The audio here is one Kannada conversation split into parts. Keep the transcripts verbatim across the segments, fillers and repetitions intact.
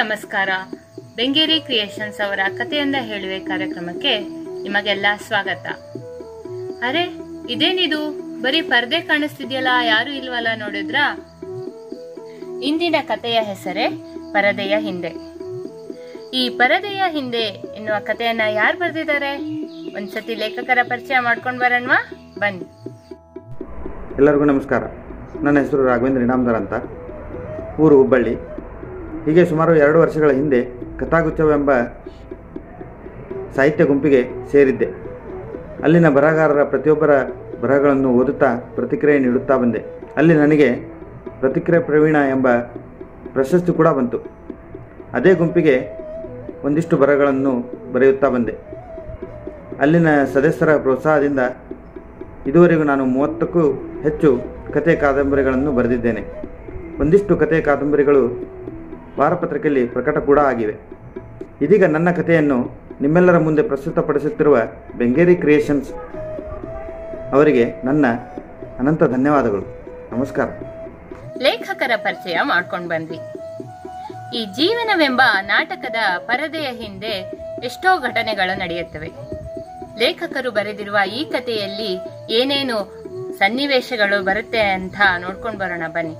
ನಮಸ್ಕಾರ. ಬೆಂಗೇರಿ ಕ್ರಿಯೇಷನ್ಸ್ ಅವರ ಕಥೆಯಿಂದ ಹೇಳುವೆ ಕಾರ್ಯಕ್ರಮಕ್ಕೆ ನಿಮಗೆಲ್ಲ ಸ್ವಾಗತ. ಅರೆ, ಇದೇನಿದು, ಬರೀ ಪರದೆ ಕಾಣಿಸ್ತಿದ್ಯಲ್ಲ, ಯಾರು ಇಲ್ವಲ್ಲ ನೋಡಿದ್ರ? ಇಂದಿನ ಕಥೆಯ ಹೆಸರೇ ಪರದೆಯ ಹಿಂದೆ. ಈ ಪರದೆಯ ಹಿಂದೆ ಎನ್ನುವ ಕಥೆಯನ್ನ ಯಾರು ಬರೆದಿದ್ದಾರೆ? ಒಂದ್ಸತಿ ಲೇಖಕರ ಪರಿಚಯ ಮಾಡ್ಕೊಂಡು ಬರೋಣವಾ? ಬನ್ನಿ. ಎಲ್ಲರಿಗೂ ನಮಸ್ಕಾರ. ನನ್ನ ಹೆಸರು ರಾಘವೇಂದ್ರ ಇನಾಮದಾರ್ ಅಂತ, ಊರು ಹುಬ್ಬಳ್ಳಿ. ಹೀಗೆ ಸುಮಾರು ಎರಡು ವರ್ಷಗಳ ಹಿಂದೆ ಕಥಾಗುಚ್ಛವೆಂಬ ಸಾಹಿತ್ಯ ಗುಂಪಿಗೆ ಸೇರಿದ್ದೆ. ಅಲ್ಲಿನ ಬರಹಗಾರರ ಪ್ರತಿಯೊಬ್ಬರ ಬರಹಗಳನ್ನು ಓದುತ್ತಾ ಪ್ರತಿಕ್ರಿಯೆ ನೀಡುತ್ತಾ ಬಂದೆ. ಅಲ್ಲಿ ನನಗೆ ಪ್ರತಿಕ್ರಿಯೆ ಪ್ರವೀಣ ಎಂಬ ಪ್ರಶಸ್ತಿ ಕೂಡ ಬಂತು. ಅದೇ ಗುಂಪಿಗೆ ಒಂದಿಷ್ಟು ಬರಹಗಳನ್ನು ಬರೆಯುತ್ತಾ ಬಂದೆ. ಅಲ್ಲಿನ ಸದಸ್ಯರ ಪ್ರೋತ್ಸಾಹದಿಂದ ಇದುವರೆಗೂ ನಾನು ಮೂವತ್ತಕ್ಕೂ ಹೆಚ್ಚು ಕಥೆ ಕಾದಂಬರಿಗಳನ್ನು ಬರೆದಿದ್ದೇನೆ. ಒಂದಿಷ್ಟು ಕಥೆ ಕಾದಂಬರಿಗಳು ವಾರಪತ್ರಿಕೆಯಲ್ಲಿ ಪ್ರಕಟ ಕೂಡ ಆಗಿವೆ. ಇದೀಗ ನನ್ನ ಕಥೆಯನ್ನು ನಿಮ್ಮೆಲ್ಲರ ಮುಂದೆ ಪ್ರಸ್ತುತಪಡಿಸುತ್ತಿರುವ ಬೆಂಗೇರಿ ಕ್ರಿಯೇಷನ್ಸ್ ಅವರಿಗೆ ನನ್ನ ಅನಂತ ಧನ್ಯವಾದಗಳು. ನಮಸ್ಕಾರ. ಲೇಖಕರ ಪರಿಚಯ ಮಾಡ್ಕೊಂಡು ಬಂದ್ವಿ. ಈ ಜೀವನವೆಂಬ ನಾಟಕದ ಪರದೆಯ ಹಿಂದೆ ಎಷ್ಟೋ ಘಟನೆಗಳು ನಡೆಯುತ್ತವೆ. ಲೇಖಕರು ಬರೆದಿರುವ ಈ ಕಥೆಯಲ್ಲಿ ಏನೇನು ಸನ್ನಿವೇಶಗಳು ಬರುತ್ತೆ ಅಂತ ನೋಡ್ಕೊಂಡು ಬರೋಣ ಬನ್ನಿ.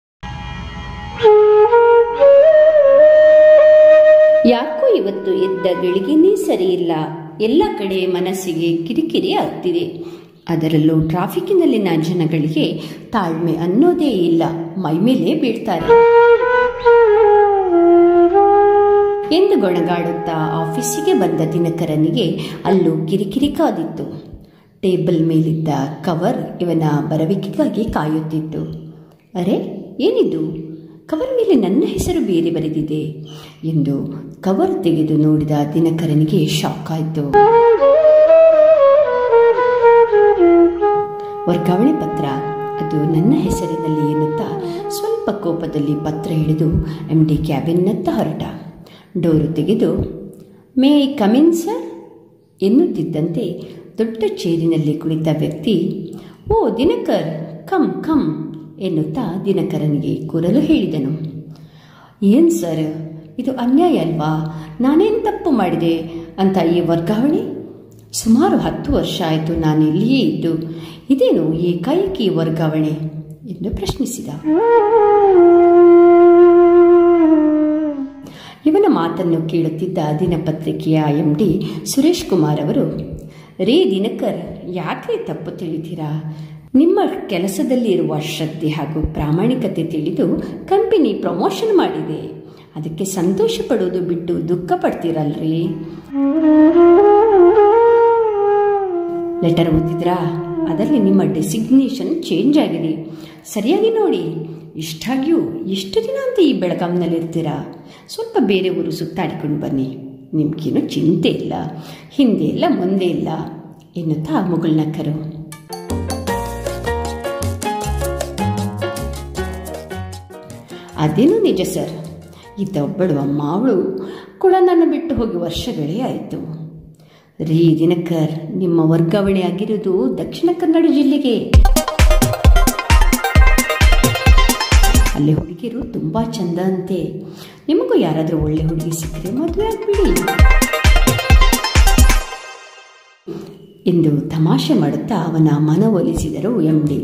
ಯಾಕೋ ಇವತ್ತು ಎದ್ದ ಗಳಿಗೆನೇ ಸರಿಯಿಲ್ಲ. ಎಲ್ಲ ಕಡೆ ಮನಸ್ಸಿಗೆ ಕಿರಿಕಿರಿ ಆಗ್ತಿದೆ. ಅದರಲ್ಲೂ ಟ್ರಾಫಿಕ್ನಲ್ಲಿನ ಜನಗಳಿಗೆ ತಾಳ್ಮೆ ಅನ್ನೋದೇ ಇಲ್ಲ, ಮೈಮೇಲೆ ಬೀಳ್ತಾರೆ ಎಂದು ಗೊಣಗಾಡುತ್ತಾ ಆಫೀಸಿಗೆ ಬಂದ ದಿನಕರನಿಗೆ ಅಲ್ಲೂ ಕಿರಿಕಿರಿ ಕಾದಿತ್ತು. ಟೇಬಲ್ ಮೇಲಿದ್ದ ಕವರ್ ಇವನ ಬರವಿಕೆಗಾಗಿ ಕಾಯುತ್ತಿತ್ತು. ಅರೆ, ಏನಿದು? ಕವರ್ ಮೇಲೆ ನನ್ನ ಹೆಸರು ಬೇರೆ ಬರೆದಿದೆ ಎಂದು ಕವರ್ ತೆಗೆದು ನೋಡಿದ ದಿನಕರನಿಗೆ ಶಾಕ್ ಆಯಿತು. ವರ್ಗಾವಣೆ ಪತ್ರ, ಅದು ನನ್ನ ಹೆಸರಿನಲ್ಲಿ ಎನ್ನುತ್ತಾ ಸ್ವಲ್ಪ ಕೋಪದಲ್ಲಿ ಪತ್ರ ಹಿಡಿದು ಎಂ ಡಿ ಕ್ಯಾಬಿನ್ನತ್ತ ಹೊರಟ. ಡೋರು ತೆಗೆದು may I come in sir ಎನ್ನುತ್ತಿದ್ದಂತೆ ದೊಡ್ಡ ಚೇರಿನಲ್ಲಿ ಕುಳಿತ ವ್ಯಕ್ತಿ, ಓ ದಿನಕರ್, ಕಮ್ ಕಮ್ ಎನ್ನುತ್ತಾ ದಿನಕರನಿಗೆ ಕೂರಲು ಹೇಳಿದನು. ಏನು ಸರ್, ಇದು ಅನ್ಯಾಯ ಅಲ್ವಾ? ನಾನೇನು ತಪ್ಪು ಮಾಡಿದೆ ಅಂತ ಈ ವರ್ಗಾವಣೆ? ಸುಮಾರು ಹತ್ತು ವರ್ಷ ಆಯಿತು ನಾನು ಇಲ್ಲಿಯೇ ಇದ್ದು, ಇದೇನು ಏಕಾಏಕಿ ವರ್ಗಾವಣೆ ಎಂದು ಪ್ರಶ್ನಿಸಿದ. ಇವನ ಮಾತನ್ನು ಕೇಳುತ್ತಿದ್ದ ದಿನಪತ್ರಿಕೆಯ ಎಂ ಡಿ ಸುರೇಶ್ ಕುಮಾರ್ ಅವರು, ರೇ ದಿನಕರ್, ಯಾಕೆ ತಪ್ಪು ತಿಳಿತೀರಾ? ನಿಮ್ಮ ಕೆಲಸದಲ್ಲಿ ಇರುವ ಶ್ರದ್ಧೆ ಹಾಗೂ ಪ್ರಾಮಾಣಿಕತೆ ತಿಳಿದು ಕಂಪನಿ ಪ್ರಮೋಷನ್ ಮಾಡಿದೆ, ಅದಕ್ಕೆ ಸಂತೋಷ ಪಡೋದು ಬಿಟ್ಟು ದುಃಖ ಪಡ್ತೀರಲ್ರಿ? ಲೆಟರ್ ಓದಿದ್ರಾ? ಅದರಲ್ಲಿ ನಿಮ್ಮ ಡೆಸಿಗ್ನೇಷನ್ ಚೇಂಜ್ ಆಗಿದೆ. ಸರಿಯಾಗಿ ನೋಡಿ. ಇಷ್ಟಾಗಿಯೂ ಎಷ್ಟು ದಿನ ಅಂತ ಈ ಬೆಳಗಾಂನಲ್ಲಿರ್ತೀರಾ? ಸ್ವಲ್ಪ ಬೇರೆ ಊರು ಸುತ್ತಾಡಿಕೊಂಡು ಬನ್ನಿ, ನಿಮ್ಗೇನು ಚಿಂತೆ ಇಲ್ಲ, ಹಿಂದೆ ಇಲ್ಲ ಮುಂದೆ ಇಲ್ಲ ಎನ್ನುತ್ತಾ ಮುಗುಳ್ನಕ್ಕರು. ಅದೇನೂ ನಿಜ ಸರ್. ಇದ್ದ ಒಬ್ಬಳು ಅಮ್ಮ, ಅವಳು ಕೂಡ ನನ್ನ ಬಿಟ್ಟು ಹೋಗಿ ವರ್ಷಗಳೇ ಆಯಿತು. ರೀ ದಿನಕರ್, ನಿಮ್ಮ ವರ್ಗಾವಣೆ ಆಗಿರೋದು ದಕ್ಷಿಣ ಕನ್ನಡ ಜಿಲ್ಲೆಗೆ. ಅಲ್ಲಿ ಹುಡುಗಿರು ತುಂಬ ಚಂದ ಅಂತೆ. ನಿಮಗೂ ಯಾರಾದರೂ ಒಳ್ಳೆ ಹುಡುಗಿ ಸಿಕ್ಕರೆ ಮದುವೆ ಆಗ್ಬಿಡಿ ಎಂದು ತಮಾಷೆ ಮಾಡುತ್ತಾ ಅವನ ಮನವೊಲಿಸಿದರು ಎಂ ಡಿ.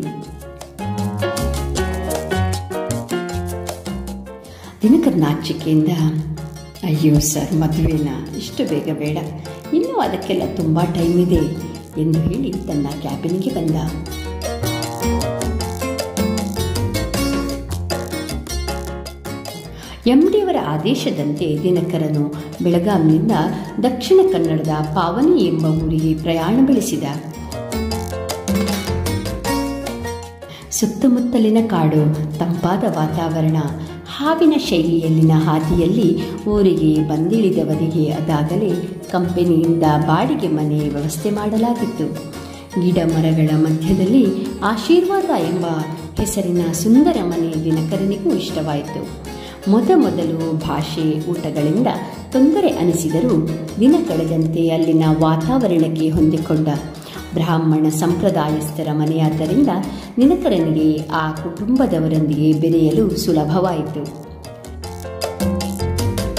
ದಿನಕರ್ ನಾಚಿಕೆಯಿಂದ, ಅಯ್ಯೋ ಸರ್, ಮದುವೆನ ಇಷ್ಟು ಬೇಗ ಬೇಡ, ಇನ್ನೂ ಅದಕ್ಕೆಲ್ಲ ತುಂಬ ಟೈಮ್ ಇದೆ ಎಂದು ಹೇಳಿ ತನ್ನ ಕ್ಯಾಬಿನಿಗೆ ಬಂದ. ಎಂ ಡಿಯವರ ಆದೇಶದಂತೆ ದಿನಕರನು ಬೆಳಗಾಂನಿಂದ ದಕ್ಷಿಣ ಕನ್ನಡದ ಪಾವನಿ ಎಂಬ ಊರಿಗೆ ಪ್ರಯಾಣ ಬೆಳೆಸಿದ. ಸುತ್ತಮುತ್ತಲಿನ ಕಾಡು, ತಂಪಾದ ವಾತಾವರಣ, ಹಾವಿನ ಶೈಲಿಯಲ್ಲಿನ ಹಾದಿಯಲ್ಲಿ ಊರಿಗೆ ಬಂದಿಳಿದವರಿಗೆ ಅದಾಗಲೇ ಕಂಪನಿಯಿಂದ ಬಾಡಿಗೆ ಮನೆ ವ್ಯವಸ್ಥೆ ಮಾಡಲಾಗಿತ್ತು. ಗಿಡ ಮರಗಳ ಮಧ್ಯದಲ್ಲಿ ಆಶೀರ್ವಾದ ಎಂಬ ಹೆಸರಿನ ಸುಂದರ ಮನೆ ದಿನಕರನಿಗೂ ಇಷ್ಟವಾಯಿತು. ಮೊದಮೊದಲು ಭಾಷೆ ಊಟಗಳಿಂದ ತೊಂದರೆ ಅನಿಸಿದರೂ ದಿನ ಕಳೆದಂತೆ ಅಲ್ಲಿನ ವಾತಾವರಣಕ್ಕೆ ಹೊಂದಿಕೊಂಡ. ಬ್ರಾಹ್ಮಣ ಸಂಪ್ರದಾಯಸ್ಥರ ಮನೆಯಾದ್ದರಿಂದ ದಿನಕರನಿಗೆ ಆ ಕುಟುಂಬದವರೊಂದಿಗೆ ಬೆರೆಯಲು ಸುಲಭವಾಯಿತು.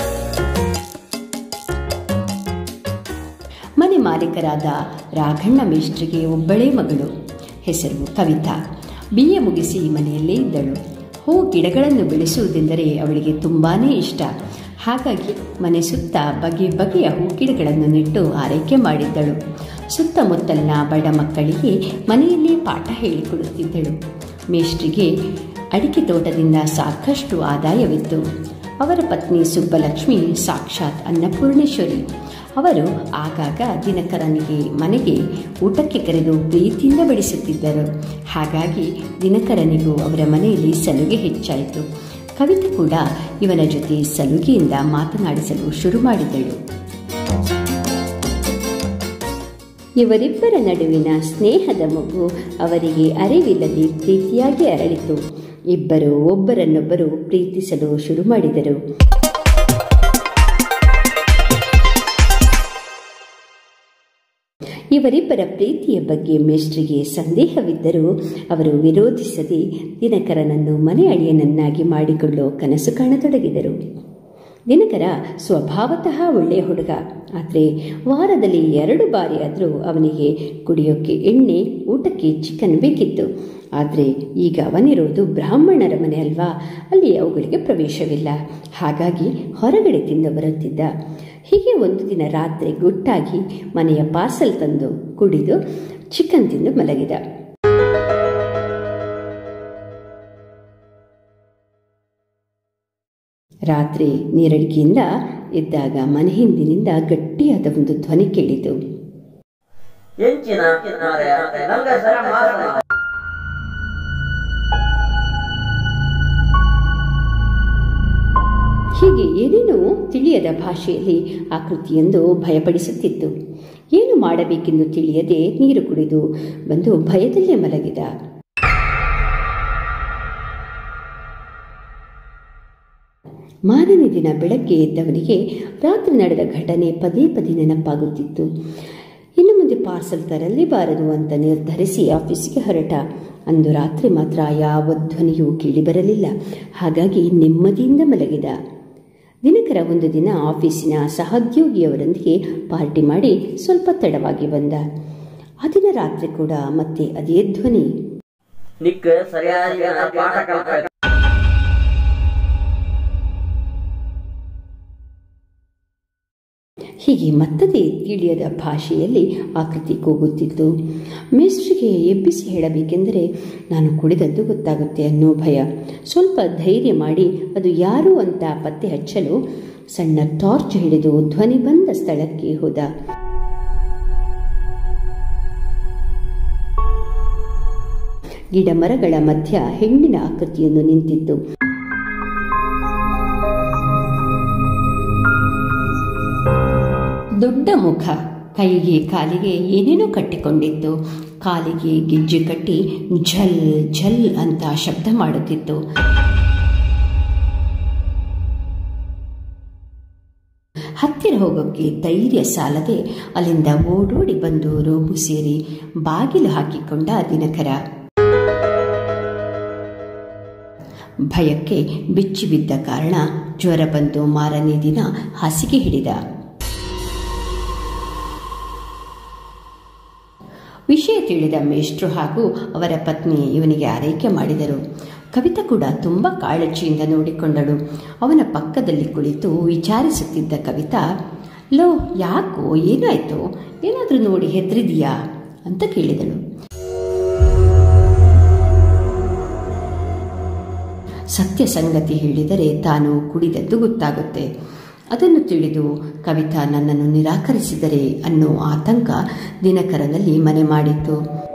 ಮಾಲೀಕರಾದ ರಾಘಣ್ಣ ಮೇಷ್ಟ್ರಿಗೆ ಒಬ್ಬಳೇ ಮಗಳು. ಹೆಸರು ಕವಿತಾ. ಬಿ ಎ ಮುಗಿಸಿ ಮನೆಯಲ್ಲೇ ಇದ್ದಳು. ಹೂ ಗಿಡಗಳನ್ನು ಬೆಳೆಸುವುದೆಂದರೆ ಅವಳಿಗೆ ತುಂಬಾ ಇಷ್ಟ. ಹಾಗಾಗಿ ಮನೆ ಸುತ್ತ ಬಗೆ ಬಗೆಯ ಹೂ ಗಿಡಗಳನ್ನು ನೆಟ್ಟು ಆರೈಕೆ ಮಾಡಿದ್ದಳು. ಸುತ್ತಮುತ್ತಲಿನ ಬಡ ಮಕ್ಕಳಿಗೆ ಮನೆಯಲ್ಲೇ ಪಾಠ ಹೇಳಿಕೊಡುತ್ತಿದ್ದಳು. ಮೇಷ್ಟ್ರಿಗೆ ಅಡಿಕೆ ತೋಟದಿಂದ ಸಾಕಷ್ಟು ಆದಾಯವಿತ್ತು. ಅವರ ಪತ್ನಿ ಸುಬ್ಬಲಕ್ಷ್ಮಿ ಸಾಕ್ಷಾತ್ ಅನ್ನಪೂರ್ಣೇಶ್ವರಿ. ಅವರು ಆಗಾಗ ದಿನಕರನಿಗೆ ಮನೆಗೆ ಊಟಕ್ಕೆ ಕರೆದು ಪ್ರೀತಿಯಿಂದ ಬಡಿಸುತ್ತಿದ್ದರು. ಹಾಗಾಗಿ ದಿನಕರನಿಗೂ ಅವರ ಮನೆಯಲ್ಲಿ ಸಲುಗೆ ಹೆಚ್ಚಾಯಿತು. ಕವಿತೆ ಕೂಡ ಇವನ ಜೊತೆ ಸಲುಗೆಯಿಂದ ಮಾತನಾಡಿಸಲು ಶುರು ಮಾಡಿದಳು. ಇವರಿಬ್ಬರ ನಡುವಿನ ಸ್ನೇಹದ ಮಗು ಅವರಿಗೆ ಅರಿವಿಲ್ಲದೆ ಪ್ರೀತಿಯಾಗಿ ಅರಳಿತು. ಇಬ್ಬರು ಒಬ್ಬರನ್ನೊಬ್ಬರು ಪ್ರೀತಿಸಲು ಶುರು ಮಾಡಿದರು. ಇವರಿಬ್ಬರ ಪ್ರೀತಿಯ ಬಗ್ಗೆ ಮೇಷ್ಟ್ರಿಗೆ ಸಂದೇಹವಿದ್ದರೂ ಅವರು ವಿರೋಧಿಸದೆ ದಿನಕರನನ್ನು ಮನೆ ಅಳಿಯನನ್ನಾಗಿ ಮಾಡಿಕೊಳ್ಳೋ ಕನಸು ಕಾಣತೊಡಗಿದರು. ದಿನಕರ ಸ್ವಭಾವತಃ ಒಳ್ಳೆಯ ಹುಡುಗ. ಆದರೆ ವಾರದಲ್ಲಿ ಎರಡು ಬಾರಿ ಆದರೂ ಅವನಿಗೆ ಕುಡಿಯೋಕ್ಕೆ ಎಣ್ಣೆ, ಊಟಕ್ಕೆ ಚಿಕನ್ ಬೇಕಿತ್ತು. ಆದರೆ ಈಗ ಅವನಿರೋದು ಬ್ರಾಹ್ಮಣರ ಮನೆ ಅಲ್ವಾ, ಅಲ್ಲಿ ಅವುಗಳಿಗೆ ಪ್ರವೇಶವಿಲ್ಲ. ಹಾಗಾಗಿ ಹೊರಗಡೆ ತಿಂದು ಬರುತ್ತಿದ್ದ. ಹೀಗೆ ಒಂದು ದಿನ ರಾತ್ರಿ ಗುಟ್ಟಾಗಿ ಮನೆಯ ಪಾರ್ಸಲ್ ತಂದು ಕುಡಿದು ಚಿಕನ್ ತಿಂದು ಮಲಗಿದ. ರಾತ್ರಿ ನೀರಡಿಕೆಯಿಂದ ಎದ್ದಾಗ ಮನೆ ಹಿಂದಿನಿಂದ ಗಟ್ಟಿಯಾದ ಒಂದು ಧ್ವನಿ ಕೇಳಿತು. ಹೀಗೆ ಏನೇನೋ ತಿಳಿಯದ ಭಾಷೆಯಲ್ಲಿ ಆಕೃತಿಯೊಂದು ಭಯಪಡಿಸುತ್ತಿತ್ತು. ಏನು ಮಾಡಬೇಕೆಂದು ತಿಳಿಯದೆ ನೀರು ಕುಡಿದು ಬಂದು ಭಯದಲ್ಲೇ ಮಲಗಿದ. ಮಾರನೇ ದಿನ ಬೆಳಗ್ಗೆ ಎದ್ದವನಿಗೆ ರಾತ್ರಿ ನಡೆದ ಘಟನೆ ಪದೇ ಪದೇ ನೆನಪಾಗುತ್ತಿತ್ತು. ಇನ್ನು ಮುಂದೆ ಪಾರ್ಸಲ್ ತರಲೇಬಾರದು ಅಂತ ನಿರ್ಧರಿಸಿ ಆಫೀಸಿಗೆ ಹೊರಟ. ಅಂದು ರಾತ್ರಿ ಮಾತ್ರ ಯಾವ ಧ್ವನಿಯೂ ಕೇಳಿಬರಲಿಲ್ಲ. ಹಾಗಾಗಿ ನೆಮ್ಮದಿಯಿಂದ ಮಲಗಿದ. ದಿನಕರ ಒಂದು ದಿನ ಆಫೀಸಿನ ಸಹೋದ್ಯೋಗಿಯವರೊಂದಿಗೆ ಪಾರ್ಟಿ ಮಾಡಿ ಸ್ವಲ್ಪ ತಡವಾಗಿ ಬಂದ. ಆ ದಿನ ರಾತ್ರಿ ಕೂಡ ಮತ್ತೆ ಅದೇ ಧ್ವನಿ. ಹೀಗೆ ಮತ್ತದೇ ತಿಳಿಯದ ಭಾಷೆಯಲ್ಲಿ ಆಕೃತಿ ಕೂಗುತ್ತಿತ್ತು. ಮೇಷ್ಟ್ರಿಗೆ ಎಬ್ಬಿಸಿ ಹೇಳಬೇಕೆಂದರೆ ನಾನು ಕುಡಿದದ್ದು ಗೊತ್ತಾಗುತ್ತೆ ಅನ್ನೋ ಭಯ. ಸ್ವಲ್ಪ ಧೈರ್ಯ ಮಾಡಿ ಅದು ಯಾರು ಅಂತ ಪತ್ತೆ ಹಚ್ಚಲು ಸಣ್ಣ ಟಾರ್ಚ್ ಹಿಡಿದು ಧ್ವನಿ ಬಂದ ಸ್ಥಳಕ್ಕೆ ಹೋದ. ಗಿಡ ಮರಗಳ ಮಧ್ಯ ಹೆಣ್ಣಿನ ಆಕೃತಿಯೊಂದು ನಿಂತಿತ್ತು. ದೊಡ್ಡ ಮುಖ, ಕೈಗೆ ಕಾಲಿಗೆ ಏನೇನೋ ಕಟ್ಟಿಕೊಂಡಿತ್ತು. ಕಾಲಿಗೆ ಗೆಜ್ಜೆ ಕಟ್ಟಿ ಝಲ್ ಝಲ್ ಅಂತ ಶಬ್ದ ಮಾಡುತ್ತಿತ್ತು. ಹತ್ತಿರ ಹೋಗೋಕ್ಕೆ ಧೈರ್ಯ ಸಾಲದೆ ಅಲ್ಲಿಂದ ಓಡೋಡಿ ಬಂದು ರೂಮು ಸೇರಿ ಬಾಗಿಲು ಹಾಕಿಕೊಂಡ ದಿನಕರ. ಭಯಕ್ಕೆ ಬಿಚ್ಚಿ ಬಿದ್ದ ಕಾರಣ ಜ್ವರ ಬಂದು ಮಾರನೇ ದಿನ ಹಾಸಿಗೆ ಹಿಡಿದ. ವಿಷಯ ತಿಳಿದ ಮೇಷ್ಟ್ರು ಹಾಗೂ ಅವರ ಪತ್ನಿ ಇವನಿಗೆ ಆರೈಕೆ ಮಾಡಿದರು. ಕವಿತಾ ಕೂಡ ತುಂಬ ಕಾಳಜಿಯಿಂದ ನೋಡಿಕೊಂಡಳು. ಅವನ ಪಕ್ಕದಲ್ಲಿ ಕುಳಿತು ವಿಚಾರಿಸುತ್ತಿದ್ದ ಕವಿತಾ, ಲೋ ಯಾಕೋ ಏನಾಯ್ತು, ಏನಾದರೂ ನೋಡಿ ಹೆದರಿದೀಯಾ ಅಂತ ಕೇಳಿದಳು. ಸತ್ಯ ಸಂಗತಿ ಹೇಳಿದರೆ ತಾನು ಕುಡಿದದ್ದು ಗೊತ್ತಾಗುತ್ತೆ. ಅದನ್ನು ತಿಳಿದು ಕವಿತಾ ನನ್ನನ್ನು ನಿರಾಕರಿಸಿದರೆ ಅನ್ನೋ ಆತಂಕ ದಿನಕರನಲ್ಲಿ ಮನೆ ಮಾಡಿತ್ತು.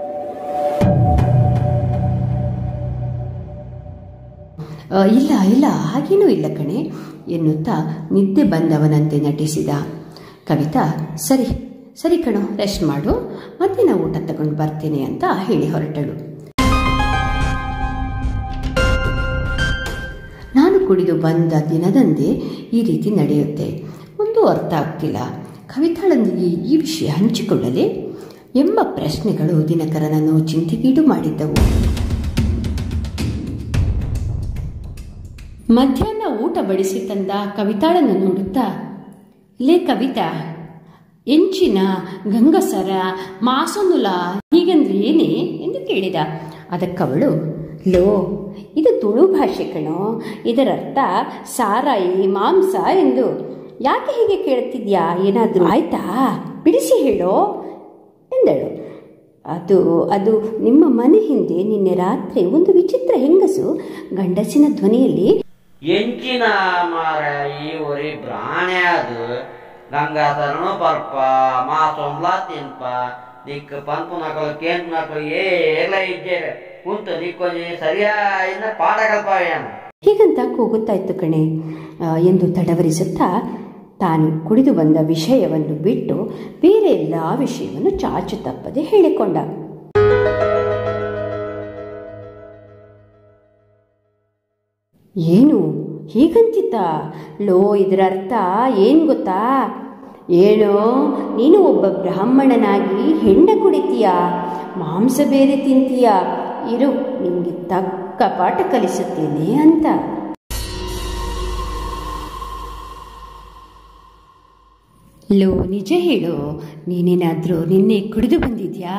ಇಲ್ಲ ಇಲ್ಲ ಹಾಗೇನೂ ಇಲ್ಲ ಕಣೆ ಎನ್ನುತ್ತಾ ನಿದ್ದೆ ಬಂದವನಂತೆ ನಟಿಸಿದ. ಕವಿತಾ ಸರಿ ಸರಿ ಕಣೋ, ರೆಸ್ಟ್ ಮಾಡು, ಮಧ್ಯಾಹ್ನ ಊಟ ತಗೊಂಡು ಬರ್ತೇನೆ ಅಂತ ಹೇಳಿ ಹೊರಟಳು. ನಾನು ಕುಡಿದು ಬಂದ ದಿನದಂದೇ ಈ ರೀತಿ ನಡೆಯುತ್ತೆ. ಒಂದು ಅರ್ಥ ಆಗ್ತಿಲ್ಲ. ಕವಿತಾಳೊಂದಿಗೆ ಈ ವಿಷಯ ಹಂಚಿಕೊಳ್ಳಲೆ ಎಂಬ ಪ್ರಶ್ನೆಗಳು ದಿನಕರನನ್ನು ಚಿಂತೆಗೀಡು ಮಾಡಿದ್ದವು. ಮಧ್ಯಾಹ್ನ ಊಟ ಬಡಿಸಿ ತಂದ ಕವಿತಾಳನ್ನು ನೋಡುತ್ತಾ, ಲೇ ಕವಿತಾ, ಎಂಚಿನ ಗಂಗಸರ ಮಾಸೊಂದುಲ ಹೀಗಂದ್ರೆ ಏನೇ ಎಂದು ಕೇಳಿದ. ಅದಕ್ಕವಳು, ಲೋ, ಇದು ತುಳು ಭಾಷೆ ಕಣೋ, ಇದರರ್ಥ ಸಾರಾಯಿ ಮಾಂಸ ಎಂದು. ಯಾಕೆ ಹೀಗೆ ಕೇಳ್ತಿದ್ಯಾ? ಏನಾದರೂ ಆಯ್ತಾ? ಬಿಡಿಸಿ ಹೇಳೋ ಎಂದಳು. ಅದು ಅದು ನಿಮ್ಮ ಮನೆ ಹಿಂದೆ ನಿನ್ನೆ ರಾತ್ರಿ ಒಂದು ವಿಚಿತ್ರ ಹೆಂಗಸು ಗಂಡಸಿನ ಧ್ವನಿಯಲ್ಲಿ, ಎಂಚಿನ ಮಾರ ಈ ಒರಿ ಪ್ರಾಣಿ ಅದು ಗಂಗಾಧರನು ಪರ್ಪ ಮಾಸೊಂಬ್ಲಾ ತಿನ್ಪ ದಿಕ್ಕು ಪಂಪು ನಕಲು ಕೇಂದ್ರ ನಕಲು ಏಲ ಇದ್ದೇವೆ ಕುಂತು ದಿಕ್ಕೊಂದು ಸರಿಯಾದ ಪಾಠ ಕಲ್ಪವೇನು ಹೀಗಂತ ಕೂಗುತ್ತಾ ಇತ್ತು ಕಣೆ ಎಂದು ತಡವರಿಸುತ್ತಾ ತಾನು ಕುಡಿದು ಬಂದ ವಿಷಯವನ್ನು ಬಿಟ್ಟು ಬೇರೆ ಎಲ್ಲ ವಿಷಯವನ್ನು ಚಾಚು ತಪ್ಪದೆ ಹೇಳಿಕೊಂಡ. ಏನು ಹೀಗಂತಿತ್ತ? ಲೋ, ಇದರ ಅರ್ಥ ಏನು ಗೊತ್ತಾ? ಏನೋ ನೀನು ಒಬ್ಬ ಬ್ರಾಹ್ಮಣನಾಗಿ ಹೆಂಡ ಕುಡಿತೀಯ, ಮಾಂಸ ಬೇರೆ ತಿಂತೀಯ, ಇರು ನಿಮಗೆ ತಕ್ಕ ಪಾಠ ಕಲಿಸುತ್ತೇನೆ ಅಂತ. ಲೋ, ನಿಜ ಹೇಳು, ನೀನೇನಾದ್ರೂ ನಿನ್ನೆ ಕುಡಿದು ಬಂದಿದ್ಯಾ?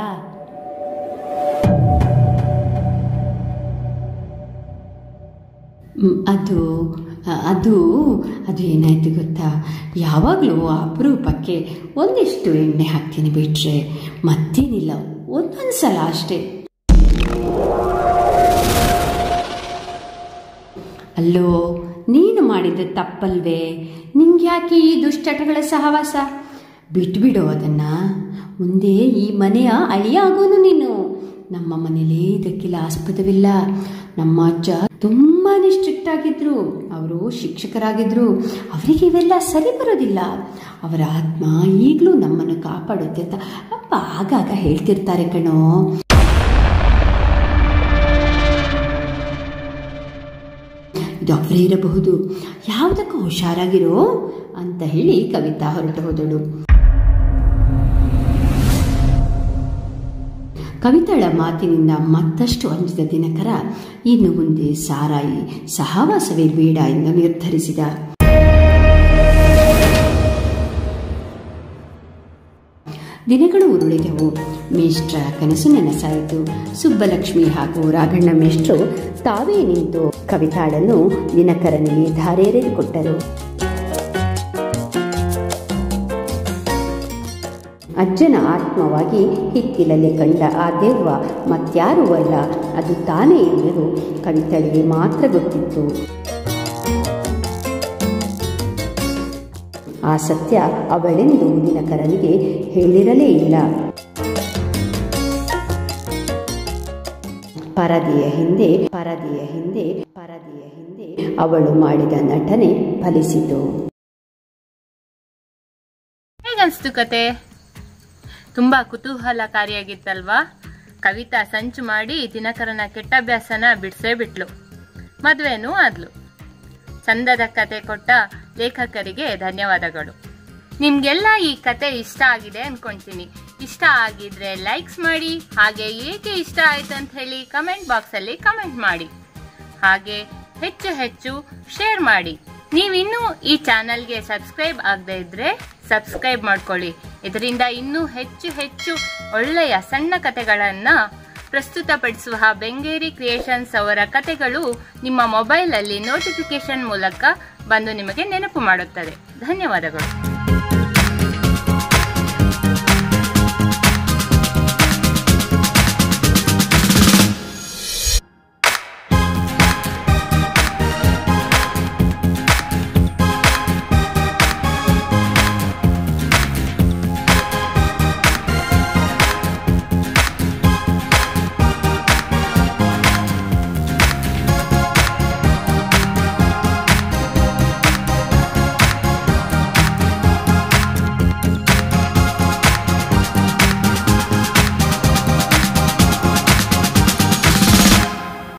ಅದು ಅದು ಅದು ಏನಾಯ್ತು ಗೊತ್ತಾ? ಯಾವಾಗಲೂ ಅಪರೂಪಕ್ಕೆ ಒಂದಿಷ್ಟು ಎಣ್ಣೆ ಹಾಕ್ತೀನಿ ಬಿಟ್ರೆ ಮತ್ತೇನಿಲ್ಲ, ಒಂದೊಂದು ಸಲ ಅಷ್ಟೇ. ಅಲ್ಲೋ, ನೀನು ಮಾಡಿದ ತಪ್ಪಲ್ವೇ? ನಿಂಗ್ಯಾಕೆ ಈ ದುಶ್ಚಟಗಳ ಸಹವಾಸ? ಬಿಟ್ಬಿಡೋ ಅದನ್ನ. ಮುಂದೆ ಈ ಮನೆಯ ಅಳಿಯ ಆಗೋನು ನೀನು. ನಮ್ಮ ಮನೇಲಿ ಇದಕ್ಕೆಲ್ಲ ಆಸ್ಪದವಿಲ್ಲ. ನಮ್ಮ ಅಜ್ಜ ತುಂಬಾ ಸ್ಟ್ರಿಕ್ಟ್ ಆಗಿದ್ರು, ಅವರು ಶಿಕ್ಷಕರಾಗಿದ್ರು. ಅವರಿಗೆ ಇವೆಲ್ಲ ಸರಿ ಬರೋದಿಲ್ಲ. ಅವರ ಆತ್ಮ ಈಗಲೂ ನಮ್ಮನ್ನು ಕಾಪಾಡುತ್ತೆ ಅಂತ ಅಪ್ಪ ಆಗಾಗ ಹೇಳ್ತಿರ್ತಾರೆ ಕಣೋ. ಇದು ಅವರೇ ಇರಬಹುದು, ಯಾವುದಕ್ಕೂ ಹುಷಾರಾಗಿರೋ ಅಂತ ಹೇಳಿ ಕವಿತಾ ಹೊರಟು ಹೋದಳು. ಕವಿತಾಳ ಮಾತಿನಿಂದ ಮತ್ತಷ್ಟು ಅಂಜಿದ ದಿನಕರ ಇನ್ನು ಮುಂದೆ ಸಾರಾಯಿ ಸಹವಾಸವೇ ಬೇಡ ಎಂದು ನಿರ್ಧರಿಸಿದ. ದಿನಗಳು ಉರುಳಿದವು. ಮೇಷ್ಟ್ರ ಕನಸು ನನಸಾಯಿತು. ಸುಬ್ಬಲಕ್ಷ್ಮಿ ಹಾಗೂ ರಾಘಣ್ಣ ಮೇಷ್ಟ್ರು ತಾವೇ ನಿಂತು ಕವಿತಾಳನ್ನು ದಿನಕರನಿಗೆ ಧಾರೆರೆದುಕೊಟ್ಟರು. ಅಜ್ಜನ ಆತ್ಮವಾಗಿ ಹಿತ್ತಿಲಲ್ಲಿ ಕಂಡ ಆ ದೆವ್ವ ಮತ್ಯಾರೂ ಅಲ್ಲ, ಅದು ತಾನೇ ಎಂಬುದು ಕವಿತಳಿಗೆ ಮಾತ್ರ ಗೊತ್ತಿತ್ತು. ಆ ಸತ್ಯ ಅವಳೆಂದು ದಿನಕರನಿಗೆ ಹೇಳಿರಲೇ ಇಲ್ಲ. ಪರದೆಯ ಹಿಂದೆ ಪರದೆಯ ಹಿಂದೆ ಪರದೆಯ ಹಿಂದೆ ಅವಳು ಮಾಡಿದ ನಟನೆ ಫಲಿಸಿತು. ಹೇಗನ್ಸ್ತು ಕತೆ? ತುಂಬಾ ಕುತೂಹಲಕಾರಿಯಾಗಿತ್ತಲ್ವಾ? ಕವಿತಾ ಸಂಚು ಮಾಡಿ ದಿನಕರನ ಕೆಟ್ಟಾಭ್ಯಾಸನ ಬಿಡ್ಸೇ ಬಿಟ್ಲು. ಮದುವೆನೂ ಆದ್ಲು. ಚಂದದ ಕತೆ ಕೊಟ್ಟ ಲೇಖಕರಿಗೆ ಧನ್ಯವಾದಗಳು. ನಿಮ್ಗೆಲ್ಲ ಈ ಕತೆ ಇಷ್ಟ ಆಗಿದೆ ಅನ್ಕೊಂತೀನಿ. ಇಷ್ಟ ಆಗಿದ್ರೆ ಲೈಕ್ಸ್ ಮಾಡಿ, ಹಾಗೆ ಏಕೆ ಇಷ್ಟ ಆಯ್ತು ಅಂತ ಹೇಳಿ ಕಮೆಂಟ್ ಬಾಕ್ಸ್ ಅಲ್ಲಿ ಕಮೆಂಟ್ ಮಾಡಿ, ಹಾಗೆ ಹೆಚ್ಚು ಹೆಚ್ಚು ಶೇರ್ ಮಾಡಿ. ನೀವಿನ್ನೂ ಈ ಚಾನಲ್ಗೆ ಸಬ್ಸ್ಕ್ರೈಬ್ ಆಗದೆ ಇದ್ರೆ ಸಬ್ಸ್ಕ್ರೈಬ್ ಮಾಡ್ಕೊಳ್ಳಿ. ಇದರಿಂದ ಇನ್ನೂ ಹೆಚ್ಚು ಹೆಚ್ಚು ಒಳ್ಳೆಯ ಸಣ್ಣ ಕತೆಗಳನ್ನ ಪ್ರಸ್ತುತಪಡಿಸುವ ಬೆಂಗೇರಿ ಕ್ರಿಯೇಷನ್ಸ್ ಅವರ ಕತೆಗಳು ನಿಮ್ಮ ಮೊಬೈಲ್ ಅಲ್ಲಿ ನೋಟಿಫಿಕೇಶನ್ ಮೂಲಕ ಬಂದು ನಿಮಗೆ ನೆನಪು ಮಾಡುತ್ತದೆ. ಧನ್ಯವಾದಗಳು.